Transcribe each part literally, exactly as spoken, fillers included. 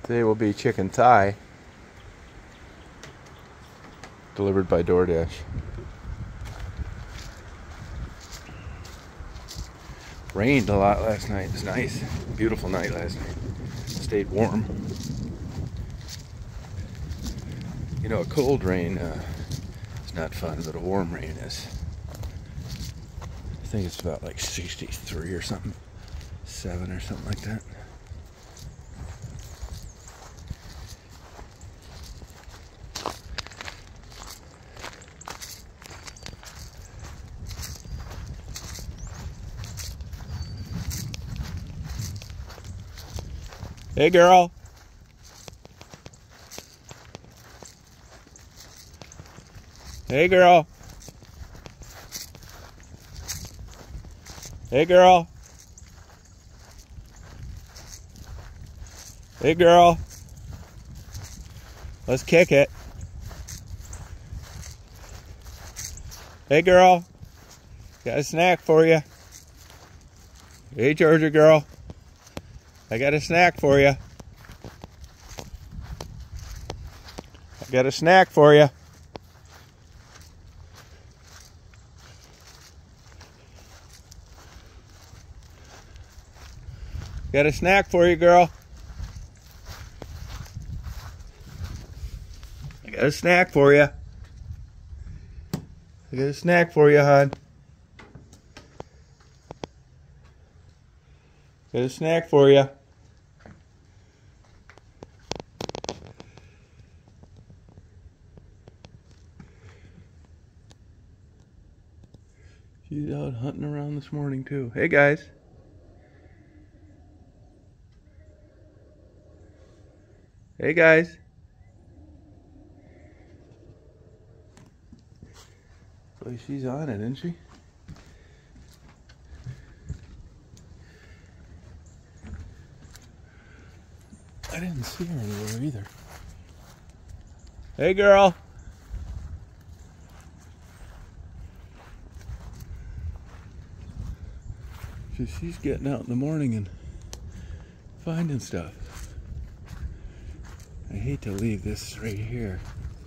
Today will be chicken thigh, delivered by DoorDash. Rained a lot last night. It was nice. Beautiful night last night. Stayed warm. You know, a cold rain uh, is not fun, but a warm rain is. I think it's about like sixty-three or something. seven or something like that. Hey, girl. Hey, girl. Hey, girl. Hey, girl. Let's kick it. Hey, girl. Got a snack for you. Hey, Georgia girl. I got a snack for you. I got a snack for you. Got a snack for you, girl. I got a snack for you. I got a snack for you, hon. Got a snack for you. She's out hunting around this morning too. Hey guys. Hey guys. Boy, she's on it, isn't she? I didn't see her anywhere either. Hey girl. So she's getting out in the morning and finding stuff. I hate to leave this right here.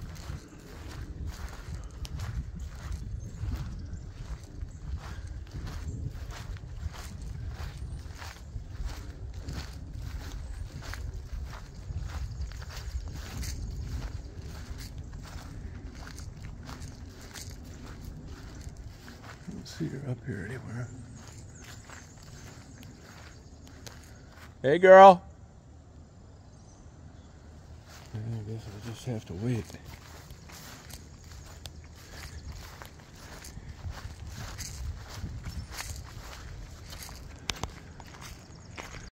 I don't see her up here anywhere. Hey girl. I guess I'll just have to wait.